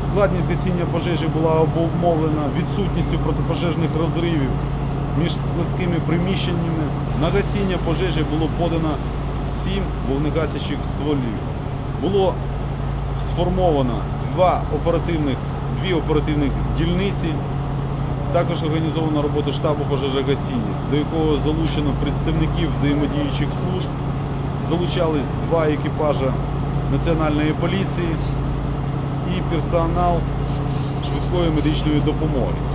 Складність гасіння пожежі була обумовлена відсутністю протипожежних розривів між складськими приміщеннями. На гасіння пожежі було подано 7 вогнегасячих стволів. Було сформовано дві оперативних дільниці. Також організована робота штабу пожежогасіння, до якого залучено представників взаємодіючих служб. Залучались 2 екіпажі Національної поліції і персонал швидкої медичної допомоги.